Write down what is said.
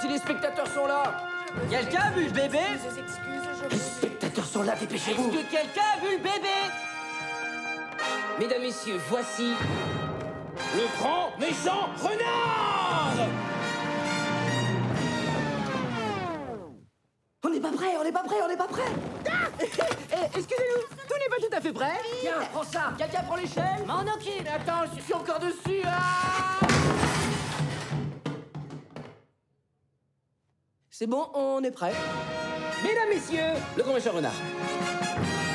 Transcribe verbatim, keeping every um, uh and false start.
si les spectateurs sont là. Quelqu'un a vu le bébé? Les spectateurs sont là, dépêchez-vous. Est-ce que quelqu'un a vu le bébé? Mesdames, messieurs, voici le grand méchant renard. On n'est pas prêt, on n'est pas prêt, on n'est pas prêt. Ah eh, excusez-nous, tout n'est pas tout à fait prêt. Tiens, prends ça. Quelqu'un prend l'échelle? M'en occupe. Attends, je suis encore dessus. Ah! C'est bon, on est prêt. Mesdames, messieurs, le grand méchant renard.